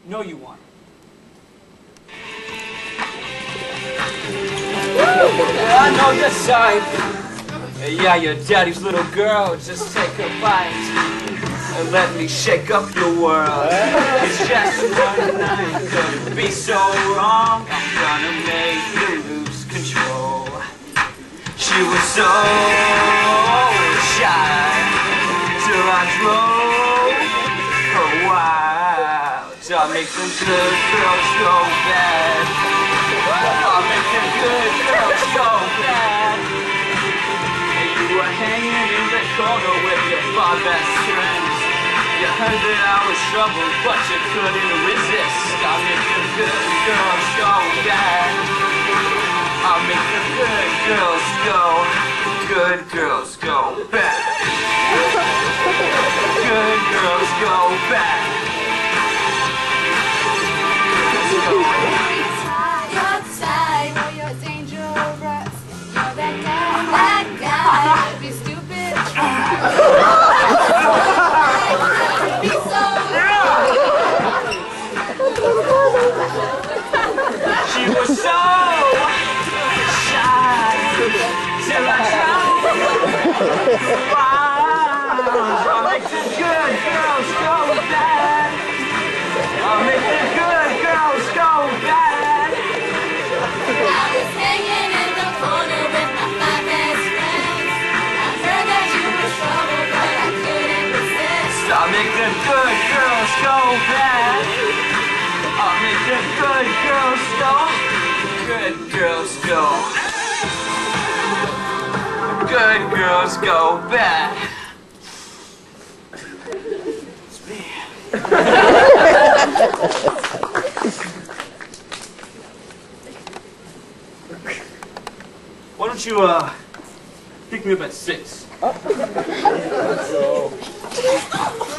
know you want. I know the type. Yeah, your daddy's little girl. Just take a bite and let me shake up your world. It's just one night, could be so wrong. I'm gonna make you lose control. She was so shy till I drove her wild. I'll make the good girls go bad. I'll make the good girls go bad. And you were hanging in the corner with your 5 best friends. You heard that I was troubled, but you couldn't resist. I'll make the good girls go bad. I'll make the good girls go. Good girls go bad. Good girls go bad. Outside, oh, you're dangerous. You're that guy. You'd be stupid. You'd be so She was so shy till I drowned. I'll make the good girls go bad. I'll make the good girls go bad. I was hanging in the corner with my 5 best friends. I heard that you were trouble, but I couldn't resist. I'll make the good girls go bad. I'll make the good girls go. Good girls go. Good girls go bad. It's me. Why don't you pick me up at 6?